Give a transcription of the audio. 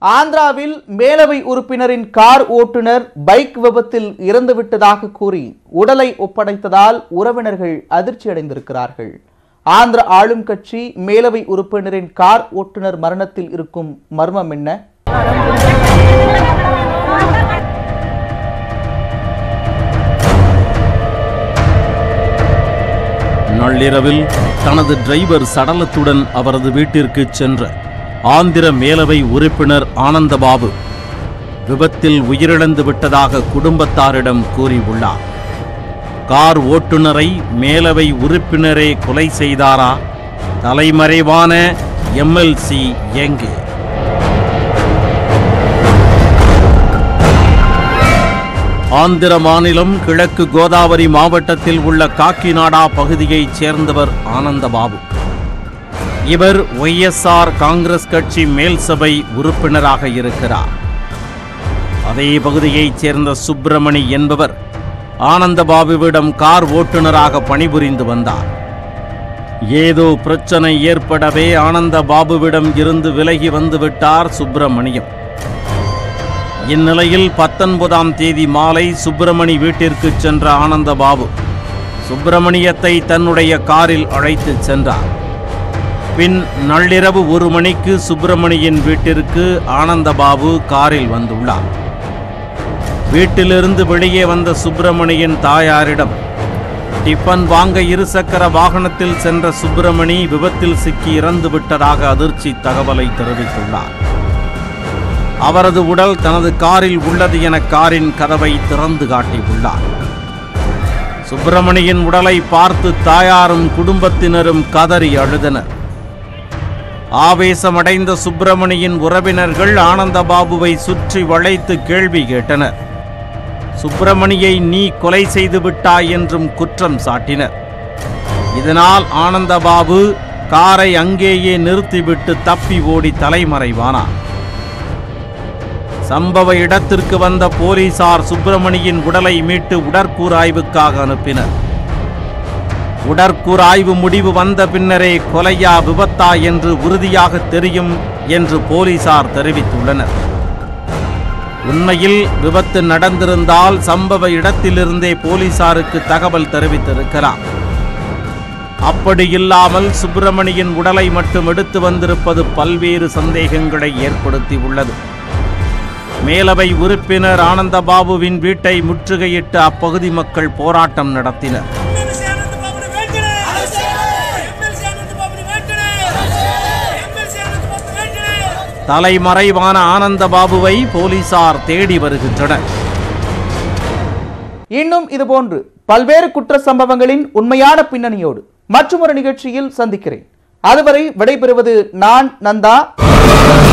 ஆந்திராவில் மேலவை உறுப்பினரின் கார் ஓட்டுநர் பைக் விபத்தில் இறந்துவிட்டதாக கூறி உடலை ஒப்படைத்ததால் உறவினர்கள் அதிர்ச்சி அடைந்திருக்கிறார்கள். ஆந்திர ஆளும் கட்சி மேலவை உறுப்பினரின் கார் ஓட்டுநர் மரணத்தில் இருக்கும் மர்மம் என்ன? நள்ளிரவில் தனது டிரைவர் சடலத்துடன் அவரது வீட்டிற்கு சென்ற ஆந்திர மேலவை உறுப்பினர் ஆனந்தபாபு விபத்தில் உயிரிழந்து விட்டதாக குடும்பத்தாரிடம் கூறியுள்ளார். கார் ஓட்டுநரை மேலவை உறுப்பினரே கொலை செய்தாரா? தலைமறைவான எம்எல்சி எங்கே? ஆந்திர மாநிலம் கிழக்கு கோதாவரி மாவட்டத்தில் உள்ள காக்கிநாடா பகுதியைச் சேர்ந்தவர் ஆனந்தபாபு. இவர் ஒய்எஸ்ஆர் காங்கிரஸ் கட்சி மேல் சபை உறுப்பினராக இருக்கிறார். அதே பகுதியைச் சேர்ந்த சுப்பிரமணி என்பவர் ஆனந்தபாபுவிடம் கார் ஓட்டுநராக பணிபுரிந்து வந்தார். ஏதோ பிரச்சனை ஏற்படவே ஆனந்தபாபுவிடம் இருந்து விலகி வந்துவிட்டார் சுப்பிரமணியம். இந்நிலையில் 19ஆம் தேதி மாலை சுப்பிரமணி வீட்டிற்கு சென்ற ஆனந்தபாபு சுப்பிரமணியத்தை தன்னுடைய காரில் அழைத்து சென்றார். பின் நள்ளிரவு 1 மணிக்கு சுப்பிரமணியின் வீட்டிற்கு ஆனந்தபாபு காரில் வந்துள்ளார். வீட்டிலிருந்து வெளியே வந்த சுப்பிரமணியின் தாயாரிடம் டிஃபன் வாங்க இருசக்கர வாகனத்தில் சென்ற சுப்பிரமணி விபத்தில் சிக்கி இறந்து விட்டதாக அதிர்ச்சி தகவலை தெரிவித்துள்ளார். அவரது உடல் தனது காரில் உள்ளது என காரின் கதவை திறந்து காட்டியுள்ளார். சுப்பிரமணியின் உடலை பார்த்து தாயாரும் குடும்பத்தினரும் கதறி அழுதனர். ஆவேசமடைந்த சுப்பிரமணியின் உறவினர்கள் ஆனந்தபாபுவை சுற்றி வளைத்து கேள்வி கேட்டனர். சுப்பிரமணியை நீ கொலை செய்து விட்டாய் என்றும் குற்றம் சாட்டினர். இதனால் ஆனந்தபாபு காரை அங்கேயே நிறுத்திவிட்டு தப்பி ஓடி தலைமறைவானார். சம்பவ இடத்திற்கு வந்த போலீசார் சுப்பிரமணியின் உடலை மீட்டு உடற்கூறாய்வுக்காக அனுப்பினர். உடற்கூறாய்வு முடிவு வந்த பின்னரே கொலையா விபத்தா என்று உறுதியாக தெரியும் என்று போலீசார் தெரிவித்துள்ளனர். உண்மையில் விபத்து நடந்திருந்தால் சம்பவ இடத்திலிருந்தே போலீசாருக்கு தகவல் தெரிவித்திருக்கலாம். அப்படி இல்லாமல் சுப்பிரமணியின் உடலை மட்டும் எடுத்து வந்திருப்பது பல்வேறு சந்தேகங்களை ஏற்படுத்தியுள்ளது. மேலவை உறுப்பினர் ஆனந்தபாபுவின் வீட்டை முற்றுகையிட்டு அப்பகுதி மக்கள் போராட்டம் நடத்தினர். தலைமறைவான ஆனந்தபாபுவை போலீசார் தேடி வருகின்றனர். இன்னும் இதுபோன்று பல்வேறு குற்ற சம்பவங்களின் உண்மையான பின்னணியோடு மற்றொரு நிகழ்ச்சியில் சந்திக்கிறேன். அதுவரை விடைபெறுவது நான் நந்தா.